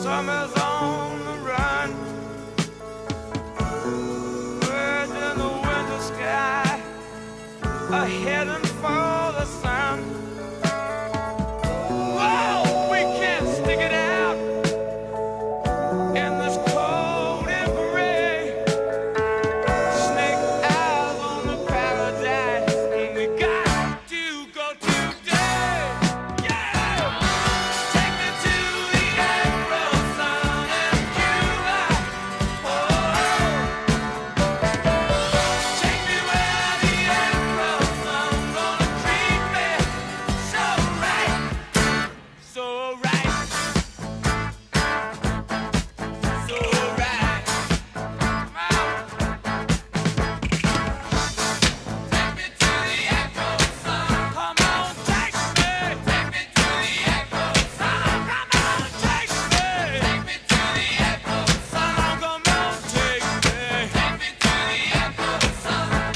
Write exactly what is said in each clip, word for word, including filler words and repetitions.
Summer's on the run, birds in the winter sky are heading for the sun. Whoa, we can't stick it out in this cold and gray. Snake eyes on the paradise, and we got to go today. Yeah, take me to the April sun and July. Oh, take me where the April sun gonna treat me so right, so right, so right. Take me to the April sun. Come on, take me. Take me to the April sun. Come on, take me. Take me to the April sun. Come on, take me. Take me to the April sun.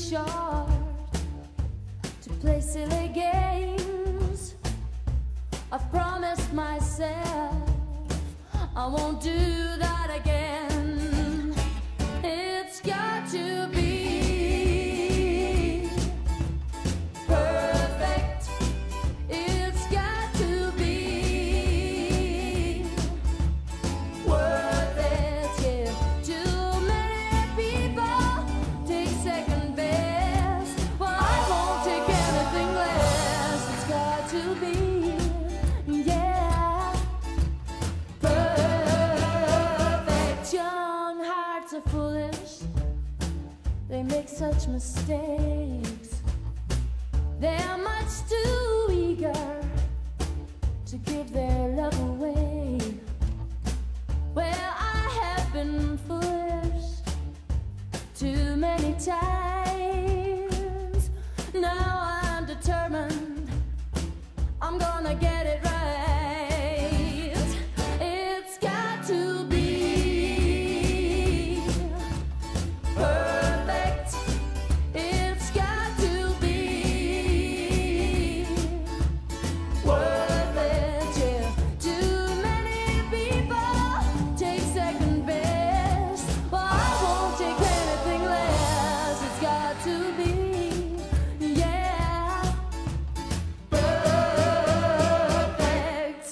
short to play silly games. I've promised myself I won't do that again. It's got to be perfect. It's got to be worth it. Yeah. Too many people take second best. Well, I won't take anything less. It's got to be, yeah, perfect. Young hearts are foolish. They make such mistakes. They're much too eager to give their love away. Well, I have been foolish too many times. Now I'm determined I'm gonna get it right. It's got to be perfect. It's got to be worth it. Yeah. Too many people take second best. Well, I won't take anything less. It's got to be, yeah, perfect.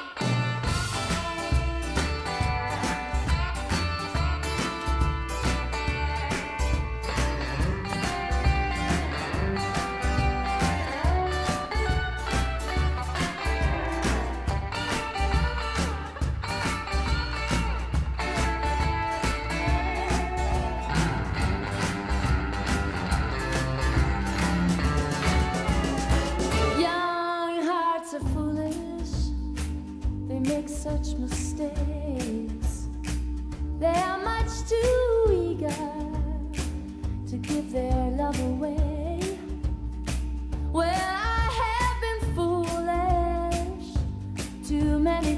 Young hearts are foolish. They make such mistakes. They are much too eager to give their love away. Well, I have been foolish too many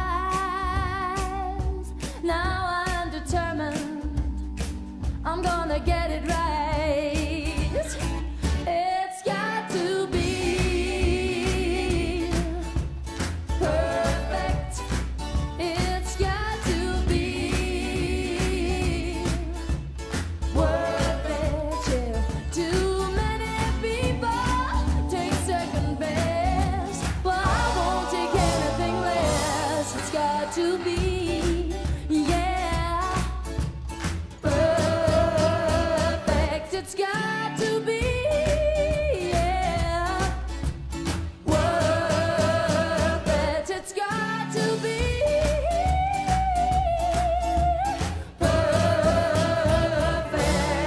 times. Now I'm determined I'm gonna get it right. It's got to be perfect. It's got to be worth it. Yeah. Too many people take second best. Well, I won't take anything less. It's got to be, yeah, perfect. It's got to be, yeah, worth it. It's got to be perfect.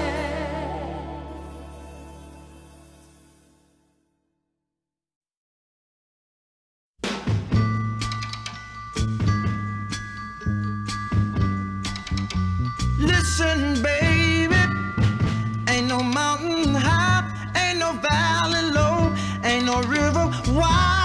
Listen, baby, ain't no mountain high, ain't no valley low, ain't no river wide.